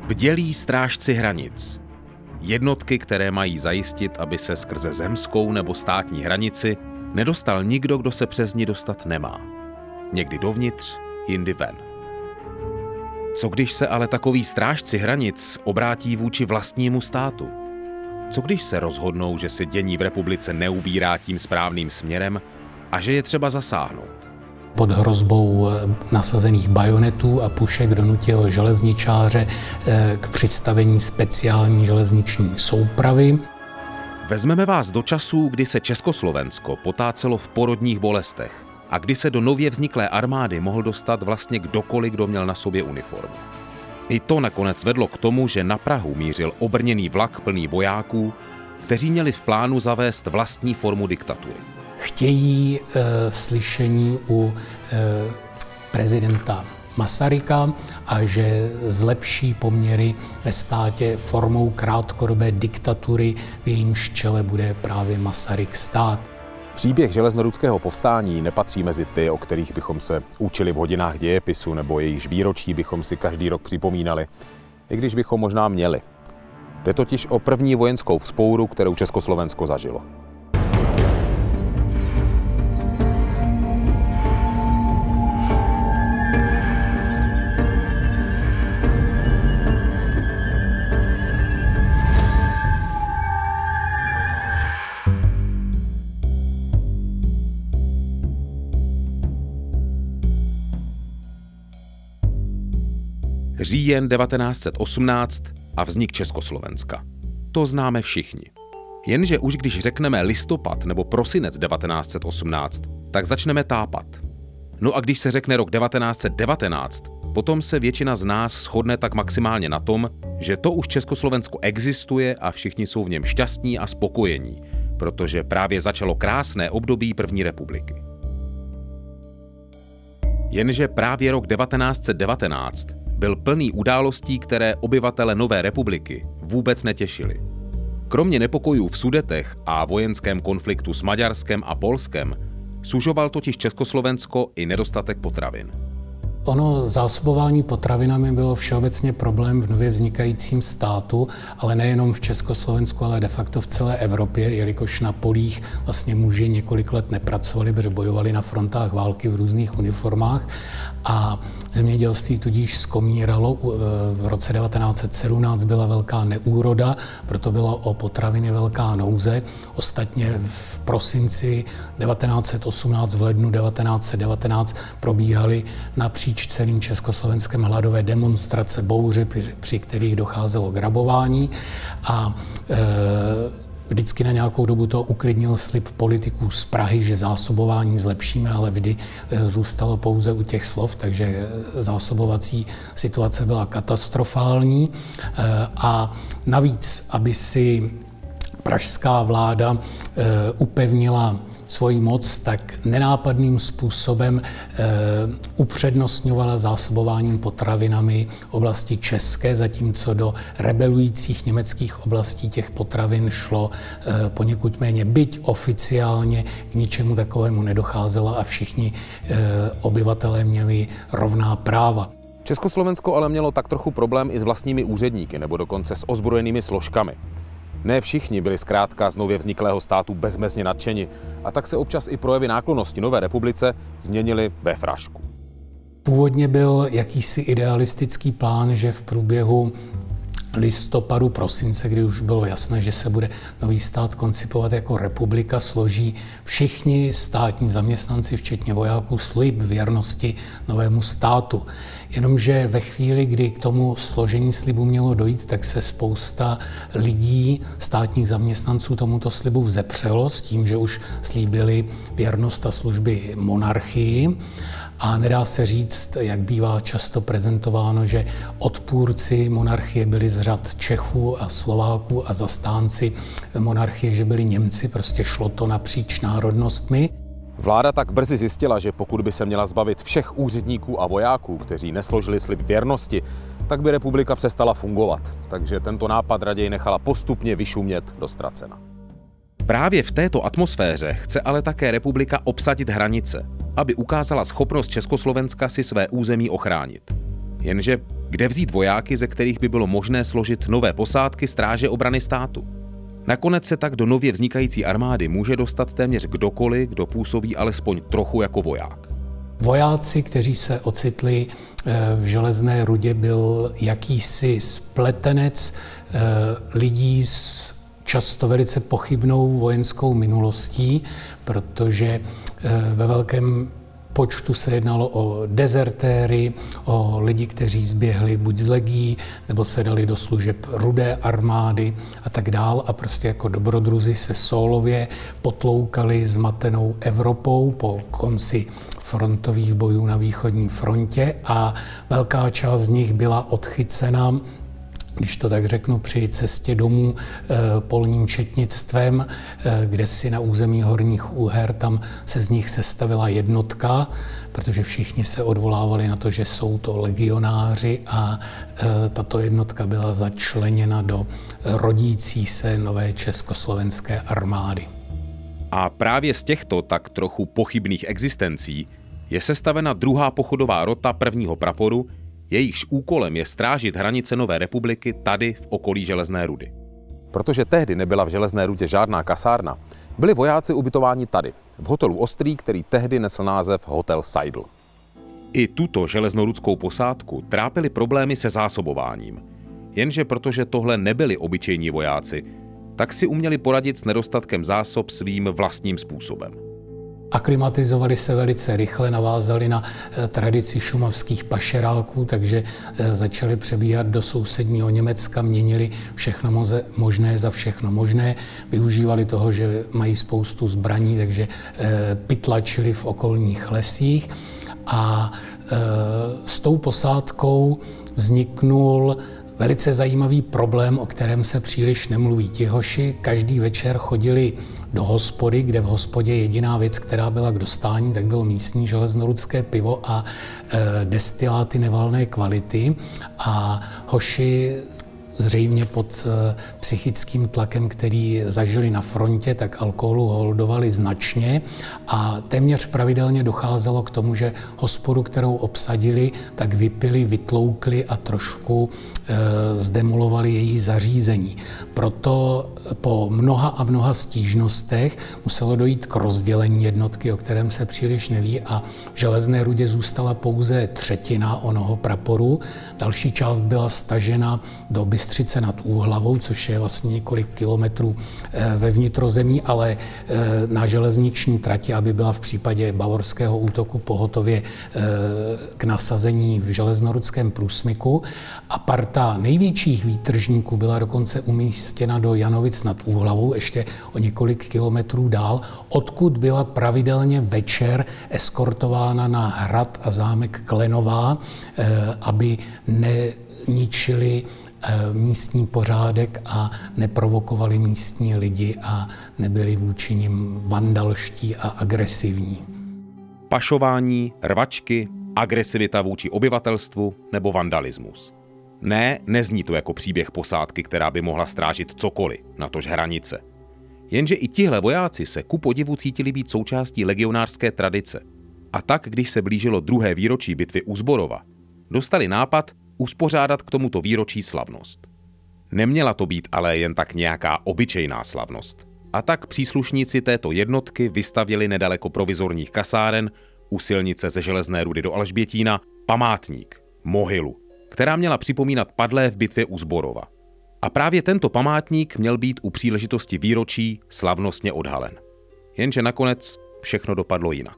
Bdělí strážci hranic. Jednotky, které mají zajistit, aby se skrze zemskou nebo státní hranici nedostal nikdo, kdo se přes ní dostat nemá. Někdy dovnitř, jindy ven. Co když se ale takoví strážci hranic obrátí vůči vlastnímu státu? Co když se rozhodnou, že se dění v republice neubírá tím správným směrem a že je třeba zasáhnout? Pod hrozbou nasazených bajonetů a pušek donutil železničáře k přistavení speciální železniční soupravy. Vezmeme vás do časů, kdy se Československo potácelo v porodních bolestech a kdy se do nově vzniklé armády mohl dostat vlastně kdokoliv, kdo měl na sobě uniformu. I to nakonec vedlo k tomu, že na Prahu mířil obrněný vlak plný vojáků, kteří měli v plánu zavést vlastní formu diktatury. Chtějí slyšení u prezidenta Masaryka a že zlepší poměry ve státě formou krátkodobé diktatury, v jejímž čele bude právě Masaryk stát. Příběh železnoruského povstání nepatří mezi ty, o kterých bychom se učili v hodinách dějepisu nebo jejichž výročí bychom si každý rok připomínali, i když bychom možná měli. Jde totiž o první vojenskou vzpouru, kterou Československo zažilo. Říjen 1918 a vznik Československa. To známe všichni. Jenže už když řekneme listopad nebo prosinec 1918, tak začneme tápat. No a když se řekne rok 1919, potom se většina z nás shodne tak maximálně na tom, že to už Československo existuje a všichni jsou v něm šťastní a spokojení, protože právě začalo krásné období první republiky. Jenže právě rok 1919 byl plný událostí, které obyvatele Nové republiky vůbec netěšily. Kromě nepokojů v Sudetech a vojenském konfliktu s Maďarskem a Polskem sužoval totiž Československo i nedostatek potravin. Ono zásobování potravinami bylo všeobecně problém v nově vznikajícím státu, ale nejenom v Československu, ale de facto v celé Evropě, jelikož na polích vlastně muži několik let nepracovali, protože bojovali na frontách války v různých uniformách a zemědělství tudíž skomíralo. V roce 1917 byla velká neúroda, proto byla o potraviny velká nouze. Ostatně v prosinci 1918, v lednu 1919 probíhaly napříč celým Československem hladové demonstrace, bouře, při kterých docházelo k rabování a vždycky na nějakou dobu to uklidnil slib politiků z Prahy, že zásobování zlepšíme, ale vždy zůstalo pouze u těch slov, takže zásobovací situace byla katastrofální. A navíc, aby si pražská vláda upevnila svoji moc, tak nenápadným způsobem upřednostňovala zásobováním potravinami oblasti české, zatímco do rebelujících německých oblastí těch potravin šlo poněkud méně, byť oficiálně k ničemu takovému nedocházelo a všichni obyvatelé měli rovná práva. Československo ale mělo tak trochu problém i s vlastními úředníky nebo dokonce s ozbrojenými složkami. Ne všichni byli zkrátka z nově vzniklého státu bezmezně nadšeni a tak se občas i projevy náklonnosti Nové republice změnily ve frašku. Původně byl jakýsi idealistický plán, že v průběhu listopadu, prosince, kdy už bylo jasné, že se bude nový stát koncipovat jako republika, složí všichni státní zaměstnanci, včetně vojáků, slib věrnosti novému státu. Jenomže ve chvíli, kdy k tomu složení slibu mělo dojít, tak se spousta lidí, státních zaměstnanců tomuto slibu vzepřelo s tím, že už slíbili věrnost a služby monarchii. A nedá se říct, jak bývá často prezentováno, že odpůrci monarchie byli z řad Čechů a Slováků a zastánci monarchie, že byli Němci, prostě šlo to napříč národnostmi. Vláda tak brzy zjistila, že pokud by se měla zbavit všech úředníků a vojáků, kteří nesložili slib věrnosti, tak by republika přestala fungovat. Takže tento nápad raději nechala postupně vyšumět do ztracena. Právě v této atmosféře chce ale také republika obsadit hranice, aby ukázala schopnost Československa si své území ochránit. Jenže kde vzít vojáky, ze kterých by bylo možné složit nové posádky stráže obrany státu? Nakonec se tak do nově vznikající armády může dostat téměř kdokoliv, kdo působí alespoň trochu jako voják. Vojáci, kteří se ocitli v Železné Rudě, byl jakýsi spletenec lidí s často velice pochybnou vojenskou minulostí, protože ve velkém počtu se jednalo o dezertéry, o lidi, kteří zběhli buď z legií, nebo se dali do služeb Rudé armády a tak dál. A prostě jako dobrodruzi se sólově potloukali zmatenou Evropou po konci frontových bojů na východní frontě a velká část z nich byla odchycena, když to tak řeknu, při cestě domů polním četnictvem, kde si na území Horních Úher, tam se z nich sestavila jednotka, protože všichni se odvolávali na to, že jsou to legionáři a tato jednotka byla začleněna do rodící se nové československé armády. A právě z těchto tak trochu pochybných existencí je sestavena druhá pochodová rota prvního praporu, jejichž úkolem je strážit hranice Nové republiky tady v okolí Železné Rudy. Protože tehdy nebyla v Železné Rudě žádná kasárna, byli vojáci ubytováni tady, v hotelu Ostrý, který tehdy nesl název Hotel Seidl. I tuto železnorudskou posádku trápily problémy se zásobováním. Jenže protože tohle nebyli obyčejní vojáci, tak si uměli poradit s nedostatkem zásob svým vlastním způsobem. Aklimatizovali se velice rychle, navázali na tradici šumavských pašeráků, takže začali přebíhat do sousedního Německa, měnili všechno možné za všechno možné, využívali toho, že mají spoustu zbraní, takže pytlačili v okolních lesích a s tou posádkou vzniknul velice zajímavý problém, o kterém se příliš nemluví. Ti hoši každý večer chodili do hospody, kde v hospodě jediná věc, která byla k dostání, tak bylo místní železnorudské pivo a destiláty nevalné kvality. A hoši zřejmě pod psychickým tlakem, který zažili na frontě, tak alkoholu holdovali značně a téměř pravidelně docházelo k tomu, že hospodu, kterou obsadili, tak vypili, vytloukli a trošku zdemolovali její zařízení. Proto po mnoha a mnoha stížnostech muselo dojít k rozdělení jednotky, o kterém se příliš neví, a v Železné Rudě zůstala pouze třetina onoho praporu. Další část byla stažena do Bystřice nad Úhlavou, což je vlastně několik kilometrů ve vnitrozemí, ale na železniční trati, aby byla v případě bavorského útoku pohotově k nasazení v železnorudském průsmyku. A parta největších výtržníků byla dokonce umístěna do Janovic nad Úhlavou, ještě o několik kilometrů dál, odkud byla pravidelně večer eskortována na hrad a zámek Klenová, aby neničili místní pořádek a neprovokovali místní lidi a nebyli vůči nim vandalští a agresivní. Pašování, rvačky, agresivita vůči obyvatelstvu nebo vandalismus. Ne, nezní to jako příběh posádky, která by mohla strážit cokoliv, natož hranice. Jenže i tihle vojáci se ku podivu cítili být součástí legionářské tradice. A tak, když se blížilo 2. výročí bitvy u Zborova, dostali nápad uspořádat k tomuto výročí slavnost. Neměla to být ale jen tak nějaká obyčejná slavnost. A tak příslušníci této jednotky vystavěli nedaleko provizorních kasáren u silnice ze Železné Rudy do Alžbětína památník, mohylu, která měla připomínat padlé v bitvě u Zborova. A právě tento památník měl být u příležitosti výročí slavnostně odhalen. Jenže nakonec všechno dopadlo jinak.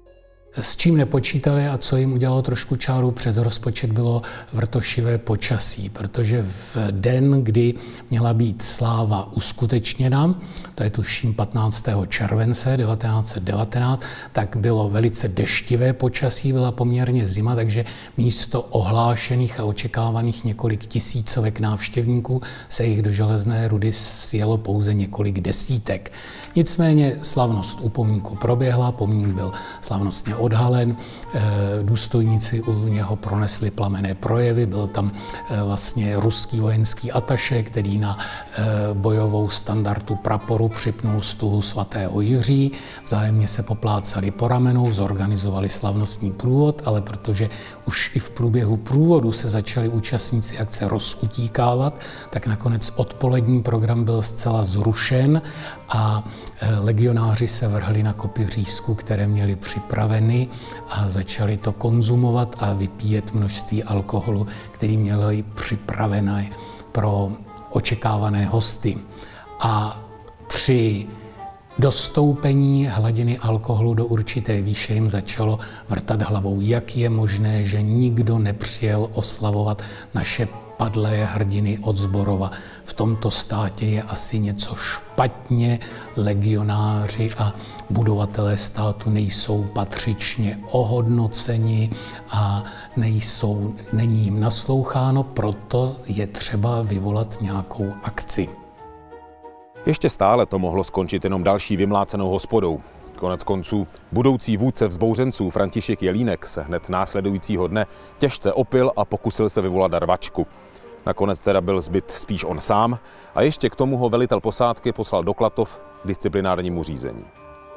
S čím nepočítali a co jim udělalo trošku čáru přes rozpočet, bylo vrtošivé počasí, protože v den, kdy měla být sláva uskutečněna, to je tuším 15. července 1919, tak bylo velice deštivé počasí, byla poměrně zima, takže místo ohlášených a očekávaných několik tisícovek návštěvníků se jich do Železné Rudy sjelo pouze několik desítek. Nicméně slavnost u pomníku proběhla, pomník byl slavnostně odhalen. Důstojníci u něho pronesli plamenné projevy. Byl tam vlastně ruský vojenský ataše, který na bojovou standardu praporu připnul stuhu svatého Jiří. Vzájemně se poplácali po ramenou, zorganizovali slavnostní průvod, ale protože už i v průběhu průvodu se začali účastníci akce rozutíkávat, tak nakonec odpolední program byl zcela zrušen a legionáři se vrhli na kopy řízků, které měli připraveny a začali to konzumovat a vypíjet množství alkoholu, který měli připravené pro očekávané hosty. A při dostoupení hladiny alkoholu do určité výše jim začalo vrtat hlavou, jak je možné, že nikdo nepřijel oslavovat naše padlé hrdiny od Zborova. V tomto státě je asi něco špatně, legionáři a budovatelé státu nejsou patřičně ohodnoceni a není jim nasloucháno, proto je třeba vyvolat nějakou akci. Ještě stále to mohlo skončit jenom další vymlácenou hospodou. Konec konců budoucí vůdce vzbouřenců František Jelínek se hned následujícího dne těžce opil a pokusil se vyvolat rvačku. Nakonec teda byl zbyt spíš on sám a ještě k tomu ho velitel posádky poslal do Klatov k disciplinárnímu řízení.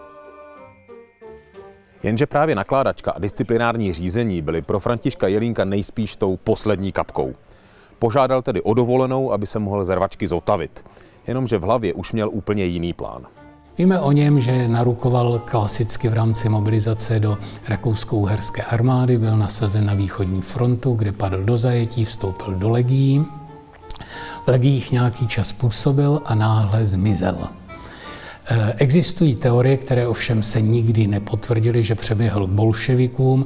Jenže právě nakládačka a disciplinární řízení byly pro Františka Jelínka nejspíš tou poslední kapkou. Požádal tedy o dovolenou, aby se mohl z rvačky zotavit. Jenomže v hlavě už měl úplně jiný plán. Víme o něm, že narukoval klasicky v rámci mobilizace do rakousko-uherské armády, byl nasazen na východní frontu, kde padl do zajetí, vstoupil do legií. V legiích nějaký čas působil a náhle zmizel. Existují teorie, které ovšem se nikdy nepotvrdily, že přeběhl k bolševikům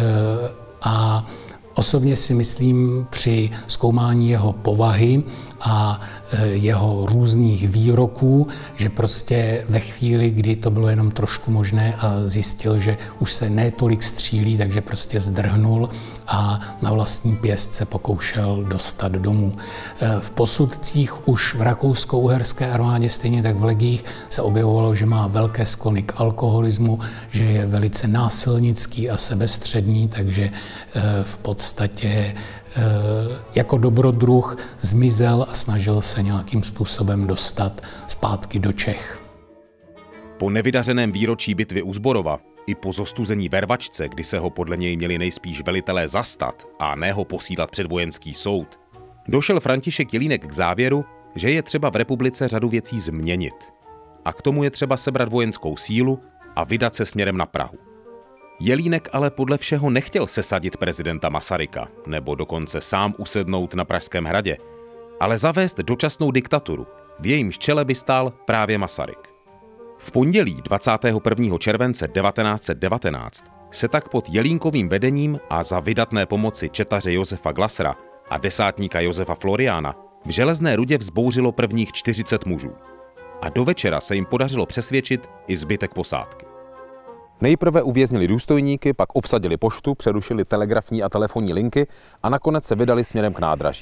a osobně si myslím při zkoumání jeho povahy a jeho různých výroků, že prostě ve chvíli, kdy to bylo jenom trošku možné a zjistil, že už se ne tolik střílí, takže prostě zdrhnul a na vlastní pěst se pokoušel dostat domů. V posudcích už v rakousko-uherské armádě, stejně tak v legiích, se objevovalo, že má velké sklony k alkoholismu, že je velice násilnický a sebestředný, takže v podstatě jako dobrodruh zmizel a snažil se nějakým způsobem dostat zpátky do Čech. Po nevydařeném výročí bitvy u Zborova i po zostuzení ve rvačce, kdy se ho podle něj měli nejspíš velitelé zastat a ne ho posílat před vojenský soud, došel František Jelínek k závěru, že je třeba v republice řadu věcí změnit. A k tomu je třeba sebrat vojenskou sílu a vydat se směrem na Prahu. Jelínek ale podle všeho nechtěl sesadit prezidenta Masaryka, nebo dokonce sám usednout na Pražském hradě, ale zavést dočasnou diktaturu, v jejímž čele by stál právě Masaryk. V pondělí 21. července 1919 se tak pod Jelínkovým vedením a za vydatné pomoci četaře Josefa Glasera a desátníka Josefa Floriána v Železné Rudě vzbouřilo prvních 40 mužů. A do večera se jim podařilo přesvědčit i zbytek posádky. Nejprve uvěznili důstojníky, pak obsadili poštu, přerušili telegrafní a telefonní linky a nakonec se vydali směrem k nádraží.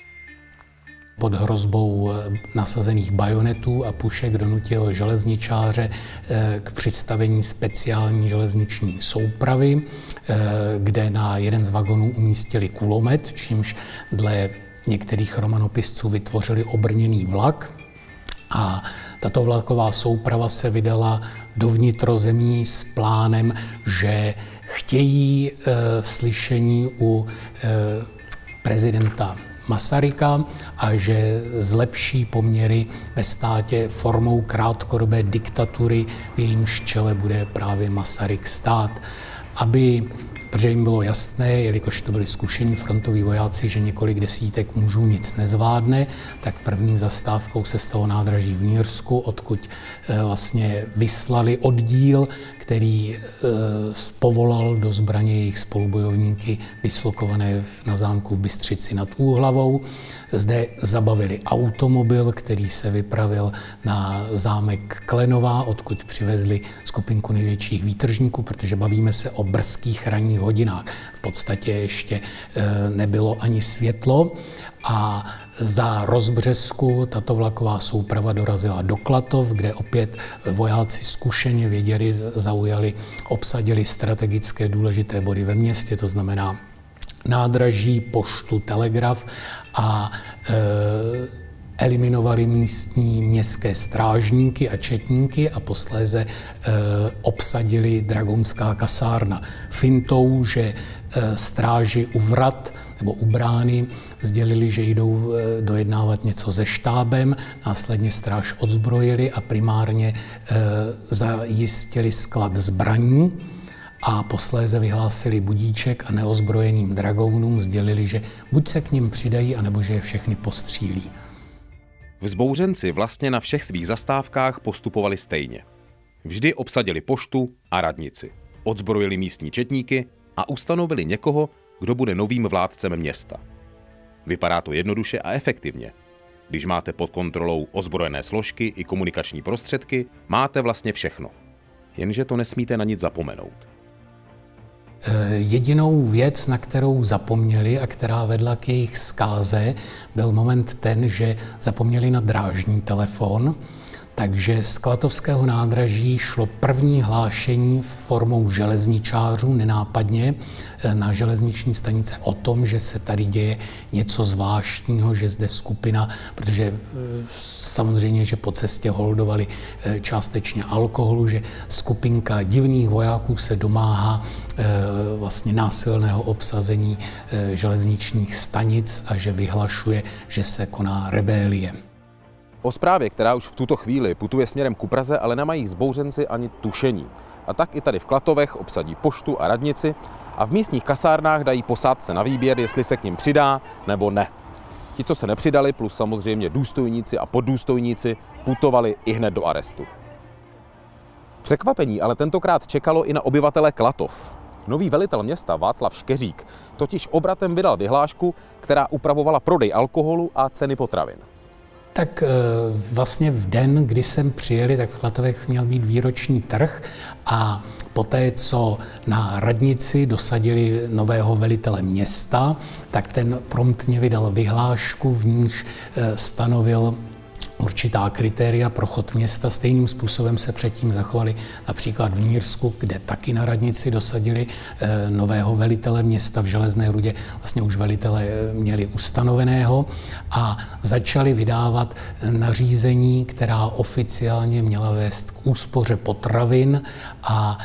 Pod hrozbou nasazených bajonetů a pušek donutil železničáře k přistavení speciální železniční soupravy, kde na jeden z vagonů umístili kulomet, čímž dle některých romanopisců vytvořili obrněný vlak. A tato vlaková souprava se vydala do vnitrozemí s plánem, že chtějí slyšení u prezidenta Masaryka a že zlepší poměry ve státě formou krátkodobé diktatury, v jejímž čele bude právě Masaryk stát. Protože jim bylo jasné, jelikož to byli zkušení frontoví vojáci, že několik desítek mužů nic nezvládne, tak první zastávkou se stalo nádraží v Nírsku, odkud vlastně vyslali oddíl, který povolal do zbraně jejich spolubojovníky dislokované na zámku v Bystřici nad Úhlavou. Zde zabavili automobil, který se vypravil na zámek Klenová, odkud přivezli skupinku největších výtržníků, protože bavíme se o brzkých ranních poledních hodinách v podstatě ještě nebylo ani světlo a za rozbřesku tato vlaková souprava dorazila do Klatov, kde opět vojáci zkušeně věděli, zaujali, obsadili strategické důležité body ve městě, to znamená nádraží, poštu, telegraf a eliminovali místní městské strážníky a četníky a posléze obsadili dragonská kasárna fintou, že stráži u vrat nebo u brány sdělili, že jdou dojednávat něco se štábem, následně stráž odzbrojili a primárně zajistili sklad zbraní a posléze vyhlásili budíček a neozbrojeným dragounům sdělili, že buď se k nim přidají, anebo že je všechny postřílí. Vzbouřenci vlastně na všech svých zastávkách postupovali stejně. Vždy obsadili poštu a radnici, odzbrojili místní četníky a ustanovili někoho, kdo bude novým vládcem města. Vypadá to jednoduše a efektivně. Když máte pod kontrolou ozbrojené složky i komunikační prostředky, máte vlastně všechno. Jenže to nesmíte na nic zapomenout. Jedinou věc, na kterou zapomněli a která vedla k jejich zkáze, byl moment ten, že zapomněli na drážní telefon, takže z Klatovského nádraží šlo první hlášení formou železničářů nenápadně na železniční stanice o tom, že se tady děje něco zvláštního, že zde skupina, protože samozřejmě, že po cestě holdovali částečně alkoholu, že skupinka divných vojáků se domáhá vlastně násilného obsazení železničních stanic a že vyhlašuje, že se koná rebélie. O zprávě, která už v tuto chvíli putuje směrem ku Praze, ale nemají vzbouřenci ani tušení. A tak i tady v Klatovech obsadí poštu a radnici a v místních kasárnách dají posádce na výběr, jestli se k nim přidá nebo ne. Ti, co se nepřidali, plus samozřejmě důstojníci a poddůstojníci, putovali ihned do arestu. Překvapení ale tentokrát čekalo i na obyvatele Klatov. Nový velitel města Václav Škeřík totiž obratem vydal vyhlášku, která upravovala prodej alkoholu a ceny potravin. Tak vlastně v den, kdy jsem přijeli, tak v Klatovech měl být výroční trh a poté, co na radnici dosadili nového velitele města, tak ten promptně vydal vyhlášku, v níž stanovil určitá kritéria pro chod města. Stejným způsobem se předtím zachovali například v Nírsku, kde taky na radnici dosadili nového velitele města. V Železné Rudě vlastně už velitele měli ustanoveného a začali vydávat nařízení, která oficiálně měla vést k úspoře potravin a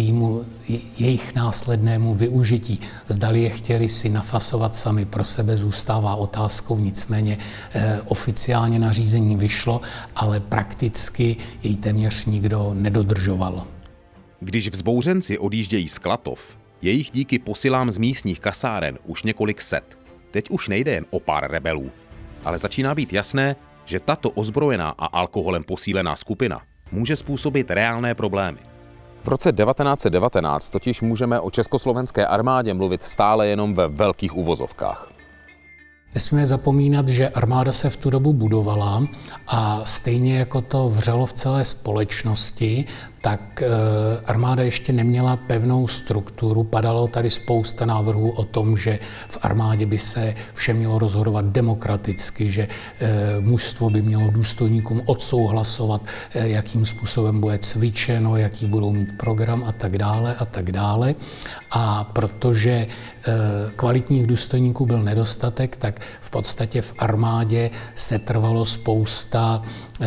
jejich následnému využití. Zdali je chtěli si nafasovat sami pro sebe, zůstává otázkou, nicméně oficiálně nařízení vyšlo, ale prakticky jej téměř nikdo nedodržoval. Když vzbouřenci odjíždějí z Klatov, je jich díky posilám z místních kasáren už několik set. Teď už nejde jen o pár rebelů, ale začíná být jasné, že tato ozbrojená a alkoholem posílená skupina může způsobit reálné problémy. V roce 1919 totiž můžeme o československé armádě mluvit stále jenom ve velkých uvozovkách. Nesmíme zapomínat, že armáda se v tu dobu budovala a stejně jako to vřelo v celé společnosti, tak armáda ještě neměla pevnou strukturu. Padalo tady spousta návrhů o tom, že v armádě by se vše mělo rozhodovat demokraticky, že mužstvo by mělo důstojníkům odsouhlasovat, jakým způsobem bude cvičeno, jaký budou mít program a tak dále a tak dále. A protože kvalitních důstojníků byl nedostatek, tak v podstatě v armádě se trvalo spousta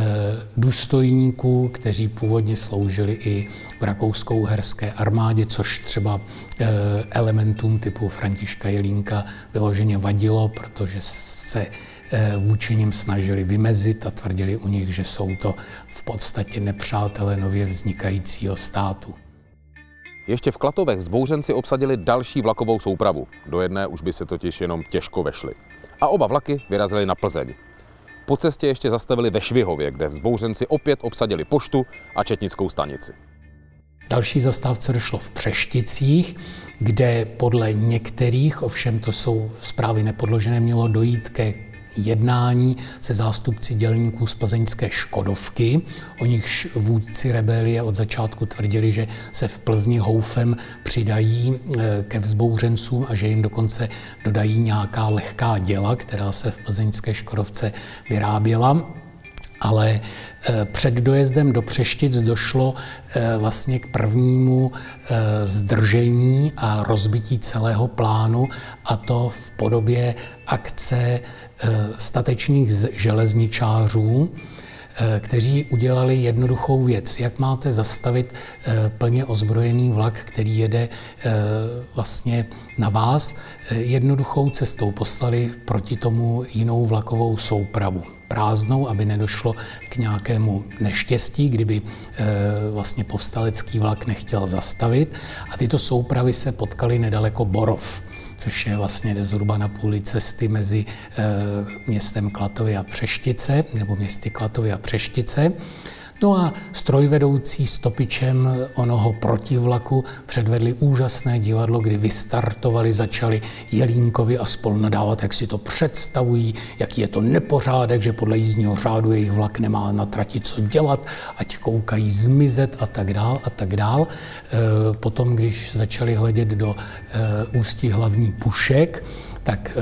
důstojníků, kteří původně sloužili i v rakousko-uherské armádě, což třeba elementům typu Františka Jelínka vyloženě vadilo, protože se vůči nim snažili vymezit a tvrdili u nich, že jsou to v podstatě nepřátelé nově vznikajícího státu. Ještě v Klatovech vzbouřenci obsadili další vlakovou soupravu. Do jedné už by se totiž jenom těžko vešli. A oba vlaky vyrazily na Plzeň. Po cestě ještě zastavili ve Švihově, kde vzbouřenci opět obsadili poštu a četnickou stanici. Další zastávce došlo v Přešticích, kde podle některých, ovšem to jsou zprávy nepodložené, mělo dojít ke jednání se zástupci dělníků z plzeňské Škodovky. O nichž vůdci rebelie od začátku tvrdili, že se v Plzni houfem přidají ke vzbouřencům a že jim dokonce dodají nějaká lehká děla, která se v plzeňské Škodovce vyráběla. Ale před dojezdem do Přeštic došlo vlastně k prvnímu zdržení a rozbití celého plánu, a to v podobě akce statečných železničářů, kteří udělali jednoduchou věc. Jak máte zastavit plně ozbrojený vlak, který jede vlastně na vás? Jednoduchou cestou poslali proti tomu jinou vlakovou soupravu. Prázdnou, aby nedošlo k nějakému neštěstí, kdyby vlastně povstalecký vlak nechtěl zastavit. A tyto soupravy se potkaly nedaleko Borov, což je vlastně zhruba na půli cesty mezi městem Klatovy a Přeštice, nebo městy Klatovy a Přeštice. No a strojvedoucí stopičem onoho protivlaku předvedli úžasné divadlo, kdy vystartovali, začali Jelínkovi a spol nadávat, jak si to představují, jaký je to nepořádek, že podle jízdního řádu jejich vlak nemá na trati co dělat, ať koukají zmizet a tak dál a tak dál. Potom, když začali hledět do ústí hlavní pušek, tak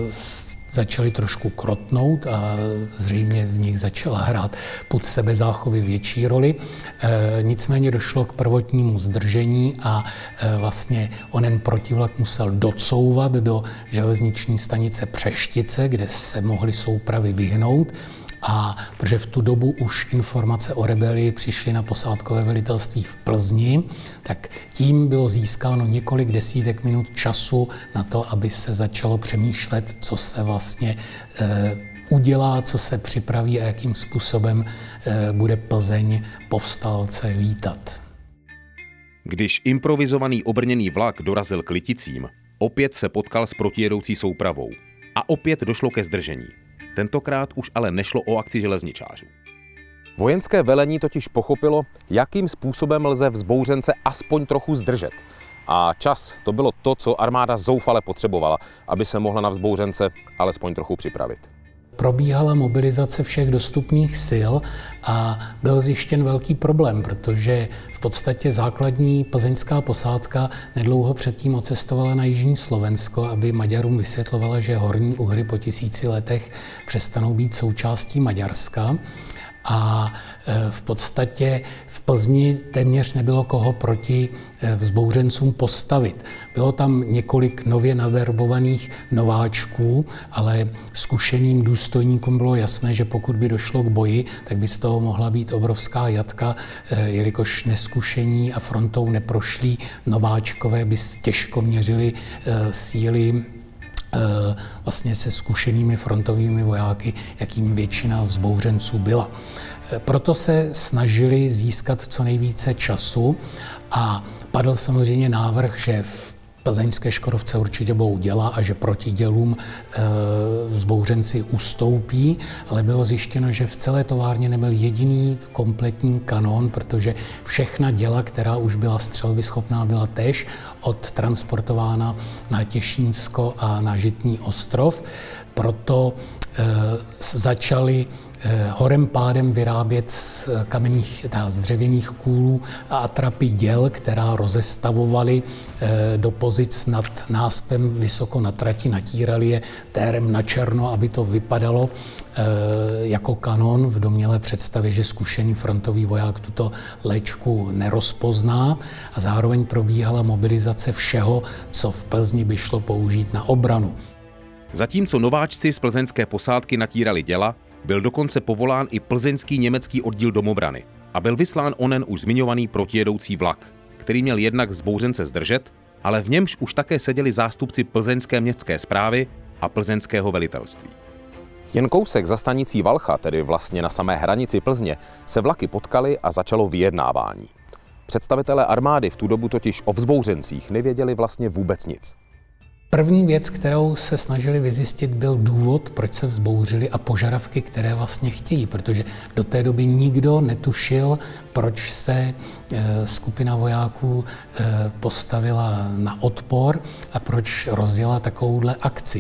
začali trošku krotnout a zřejmě v nich začala hrát pod sebezáchovy větší roli. Nicméně došlo k prvotnímu zdržení a vlastně onen protivlak musel docouvat do železniční stanice Přeštice, kde se mohly soupravy vyhnout. A protože v tu dobu už informace o rebelii přišly na posádkové velitelství v Plzni, tak tím bylo získáno několik desítek minut času na to, aby se začalo přemýšlet, co se vlastně udělá, co se připraví a jakým způsobem bude Plzeň povstalce vítat. Když improvizovaný obrněný vlak dorazil k Liticím, opět se potkal s protijedoucí soupravou a opět došlo ke zdržení. Tentokrát už ale nešlo o akci železničářů. Vojenské velení totiž pochopilo, jakým způsobem lze vzbouřence aspoň trochu zdržet. A čas to bylo to, co armáda zoufale potřebovala, aby se mohla na vzbouřence alespoň trochu připravit. Probíhala mobilizace všech dostupných sil a byl zjištěn velký problém, protože v podstatě základní plzeňská posádka nedlouho předtím odcestovala na jižní Slovensko, aby Maďarům vysvětlovala, že Horní Uhry po 1000 letech přestanou být součástí Maďarska. A v podstatě v Plzni téměř nebylo koho proti vzbouřencům postavit. Bylo tam několik nově naverbovaných nováčků, ale zkušeným důstojníkům bylo jasné, že pokud by došlo k boji, tak by z toho mohla být obrovská jatka, jelikož neskušení a frontou neprošlí nováčkové by těžko měřili síly vlastně se zkušenými frontovými vojáky, jakým většina vzbouřenců byla. Proto se snažili získat co nejvíce času a padl samozřejmě návrh, že v plzeňské Škodovce určitě budou děla a že proti dělům vzbouřenci ustoupí, ale bylo zjištěno, že v celé továrně nebyl jediný kompletní kanón, protože všechna děla, která už byla střelbyschopná, byla též odtransportována na Těšínsko a na Žitný ostrov. Proto začali horem pádem vyrábět z dřevěných kůlů a atrapy děl, která rozestavovali do pozic nad náspem vysoko na trati, natírali je térem na černo, aby to vypadalo jako kanon v domnělé představě, že zkušený frontový voják tuto léčku nerozpozná, a zároveň probíhala mobilizace všeho, co v Plzni by šlo použít na obranu. Zatímco nováčci z plzeňské posádky natírali děla, byl dokonce povolán i plzeňský německý oddíl domobrany a byl vyslán onen už zmiňovaný protijedoucí vlak, který měl jednak vzbouřence zdržet, ale v němž už také seděli zástupci plzeňské městské správy a plzeňského velitelství. Jen kousek za stanicí Valcha, tedy vlastně na samé hranici Plzně, se vlaky potkaly a začalo vyjednávání. Představitelé armády v tu dobu totiž o vzbouřencích nevěděli vlastně vůbec nic. První věc, kterou se snažili vyzjistit, byl důvod, proč se vzbouřili a požadavky, které vlastně chtějí, protože do té doby nikdo netušil, proč se skupina vojáků postavila na odpor a proč rozjela takovouhle akci.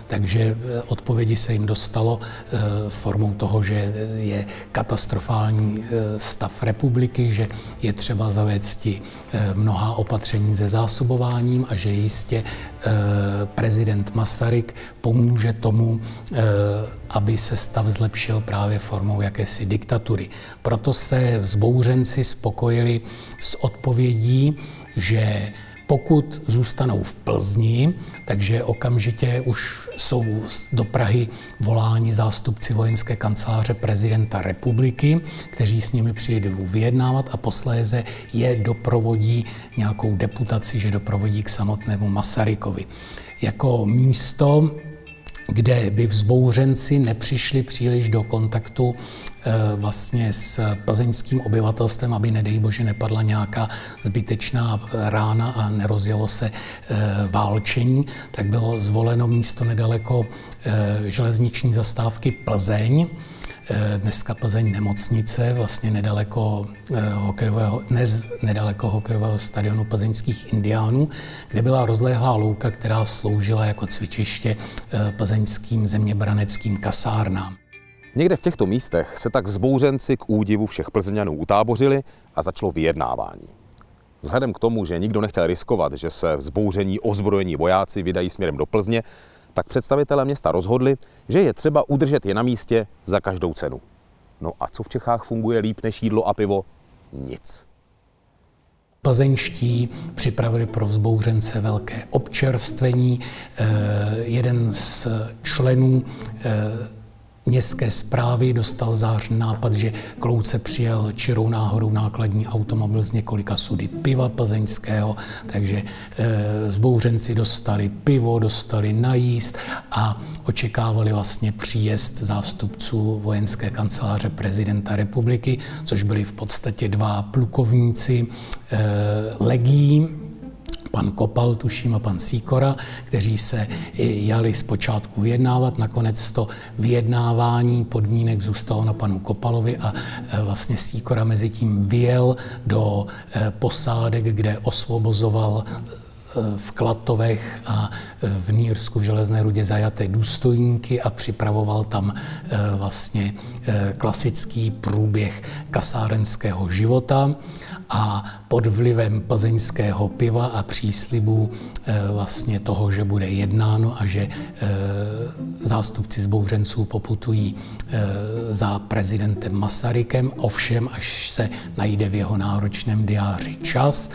takže odpovědi se jim dostalo formou toho, že je katastrofální stav republiky, že je třeba zavést mnohá opatření se zásobováním a že jistě prezident Masaryk pomůže tomu, aby se stav zlepšil právě formou jakési diktatury. Proto se vzbouřenci spokojili s odpovědí, že pokud zůstanou v Plzni, takže okamžitě už jsou do Prahy voláni zástupci vojenské kanceláře prezidenta republiky, kteří s nimi přijdou vyjednávat a posléze je doprovodí nějakou deputaci, že doprovodí k samotnému Masarykovi. Jako místo, kde by vzbouřenci nepřišli příliš do kontaktu vlastně s plzeňským obyvatelstvem, aby nedej bože nepadla nějaká zbytečná rána a nerozjelo se válčení, tak bylo zvoleno místo nedaleko železniční zastávky Plzeň, dneska Plzeň nemocnice, vlastně nedaleko hokejového stadionu plzeňských Indiánů, kde byla rozlehlá louka, která sloužila jako cvičiště plzeňským zeměbraneckým kasárnám. Někde v těchto místech se tak vzbouřenci k údivu všech Plzeňanů utábořili a začalo vyjednávání. Vzhledem k tomu, že nikdo nechtěl riskovat, že se vzbouření ozbrojení vojáci vydají směrem do Plzně, tak představitelé města rozhodli, že je třeba udržet je na místě za každou cenu. No a co v Čechách funguje líp než jídlo a pivo? Nic. Plzeňští připravili pro vzbouřence velké občerstvení. Jeden z členů městské správy dostal zářný nápad, že k louce přijel čirou náhodou nákladní automobil z několika sudy piva plzeňského, takže vzbouřenci dostali pivo, dostali najíst a očekávali vlastně příjezd zástupců vojenské kanceláře prezidenta republiky, což byli v podstatě dva plukovníci legií, pan Kopal, tuším, a pan Sýkora, kteří se jali zpočátku vyjednávat. Nakonec to vyjednávání podmínek zůstalo na panu Kopalovi a vlastně Sýkora mezi tím vyjel do posádek, kde osvobozoval v Klatovech a v Nýrsku v Železné Rudě zajaté důstojníky a připravoval tam vlastně klasický průběh kasárenského života a pod vlivem plzeňského piva a příslibů vlastně toho, že bude jednáno a že zástupci vzbouřenců poputují za prezidentem Masarykem, ovšem až se najde v jeho náročném diáři čas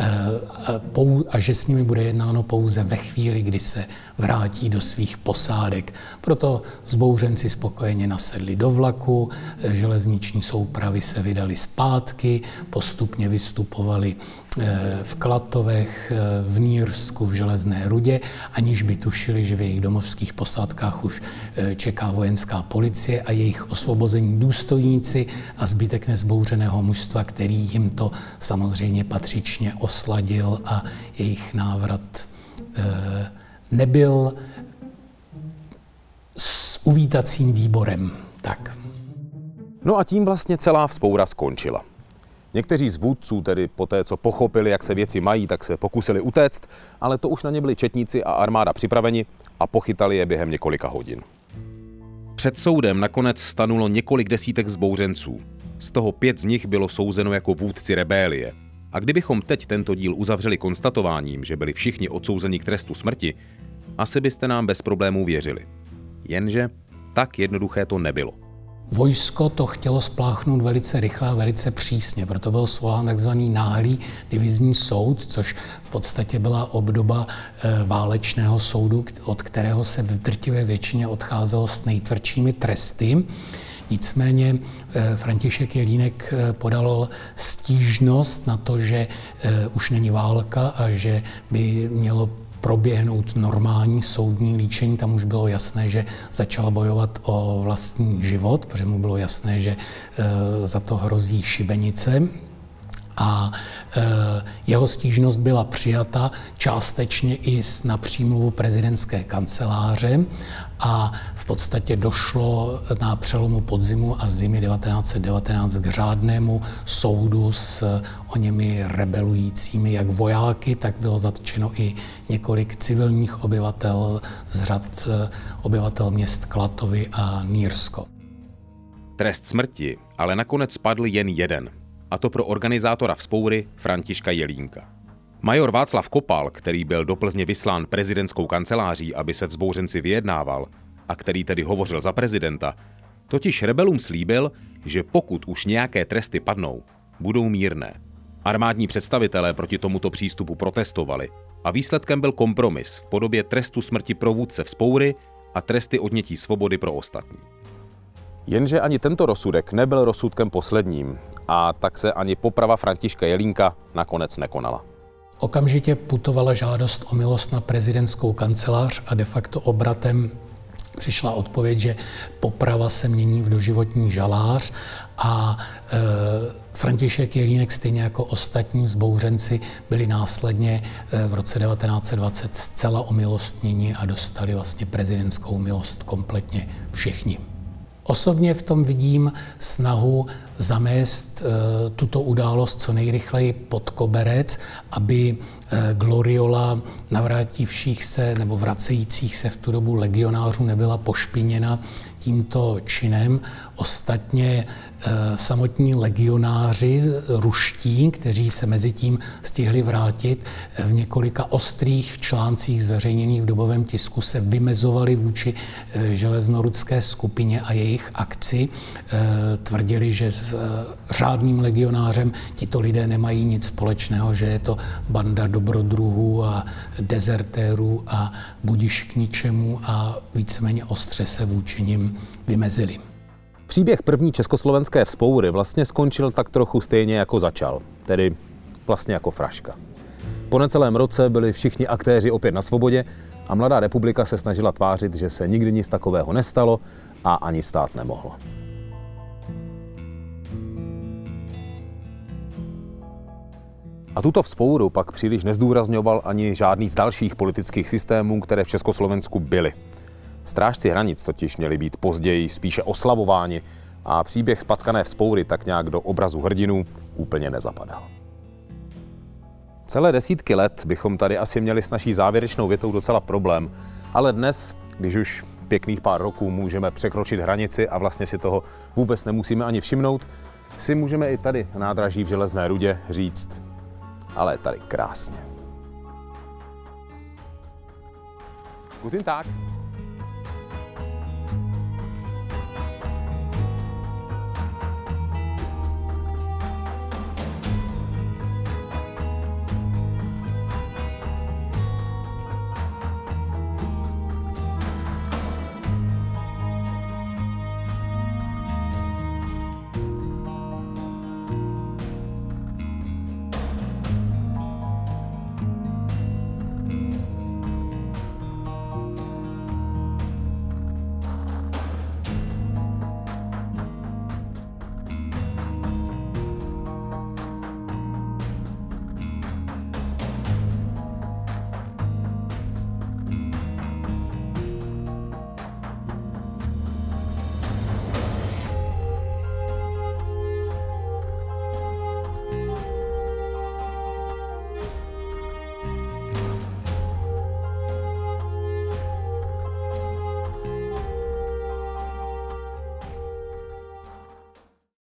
a že s nimi bude jednáno pouze ve chvíli, kdy se vrátí do svých posádek. Proto vzbouřenci spokojeně nasedli do vlaku, železniční soupravy se vydali zpátky, postupně vystupovali v Klatovech, v Nýrsku, v Železné Rudě, aniž by tušili, že v jejich domovských posádkách už čeká vojenská policie a jejich osvobození důstojníci a zbytek nezbouřeného mužstva, který jim to samozřejmě patřičně osladil a jejich návrat nebyl s uvítacím výborem. Tak. No a tím vlastně celá vzpoura skončila. Někteří z vůdců tedy poté, co pochopili, jak se věci mají, tak se pokusili utéct, ale to už na ně byli četníci a armáda připraveni a pochytali je během několika hodin. Před soudem nakonec stanulo několik desítek vzbouřenců. Z toho 5 z nich bylo souzeno jako vůdci rebélie. A kdybychom teď tento díl uzavřeli konstatováním, že byli všichni odsouzeni k trestu smrti, asi byste nám bez problémů věřili. Jenže tak jednoduché to nebylo. Vojsko to chtělo spláchnout velice rychle a velice přísně, proto byl svolán takzvaný náhlý divizní soud, což v podstatě byla obdoba válečného soudu, od kterého se v drtivé většině odcházelo s nejtvrdšími tresty. Nicméně František Jelínek podal stížnost na to, že už není válka a že by mělo proběhnout normální soudní líčení. Tam už bylo jasné, že začal bojovat o vlastní život, protože mu bylo jasné, že za to hrozí šibenice. A jeho stížnost byla přijata částečně i na přímluvu prezidentské kanceláře a v podstatě došlo na přelomu podzimu a zimy 1919 k řádnému soudu s oněmi rebelujícími jak vojáky, tak bylo zatčeno i několik civilních obyvatel z řad obyvatel měst Klatovy a Nýrsko. Trest smrti ale nakonec padl jen jeden, a to pro organizátora vzpoury Františka Jelínka. Major Václav Kopal, který byl do Plzně vyslán prezidentskou kanceláří, aby se vzbouřenci vyjednával, a který tedy hovořil za prezidenta, totiž rebelům slíbil, že pokud už nějaké tresty padnou, budou mírné. Armádní představitelé proti tomuto přístupu protestovali a výsledkem byl kompromis v podobě trestu smrti pro vůdce vzpoury a tresty odnětí svobody pro ostatní. Jenže ani tento rozsudek nebyl rozsudkem posledním a tak se ani poprava Františka Jelínka nakonec nekonala. Okamžitě putovala žádost o milost na prezidentskou kancelář a de facto obratem přišla odpověď, že poprava se mění v doživotní žalář a František Jelínek, stejně jako ostatní vzbouřenci, byli následně v roce 1920 zcela omilostněni a dostali vlastně prezidentskou milost kompletně všichni. Osobně v tom vidím snahu zamést tuto událost co nejrychleji pod koberec, aby gloriola navrátivších se nebo vracejících se v tu dobu legionářů nebyla pošpiněna tímto činem. Ostatně samotní legionáři ruští, kteří se mezi tím stihli vrátit, v několika ostrých článcích zveřejněných v dobovém tisku se vymezovali vůči železnoruské skupině a jejich akci. Tvrdili, že s řádným legionářem tito lidé nemají nic společného, že je to banda dobrodruhů a dezertérů a budiž k ničemu a víceméně ostře se vůči nim vymezili. Příběh první československé vzpoury vlastně skončil tak trochu stejně jako začal, tedy vlastně jako fraška. Po necelém roce byli všichni aktéři opět na svobodě a mladá republika se snažila tvářit, že se nikdy nic takového nestalo a ani stát nemohlo. A tuto vzpouru pak příliš nezdůrazňoval ani žádný z dalších politických systémů, které v Československu byly. Strážci hranic totiž měli být později spíše oslavováni a příběh zpackané vzpoury tak nějak do obrazu hrdinů úplně nezapadal. Celé desítky let bychom tady asi měli s naší závěrečnou větou docela problém, ale dnes, když už pěkných pár roků můžeme překročit hranici a vlastně si toho vůbec nemusíme ani všimnout, si můžeme i tady na nádraží v Železné Rudě říct, ale je tady krásně. Guten Tag.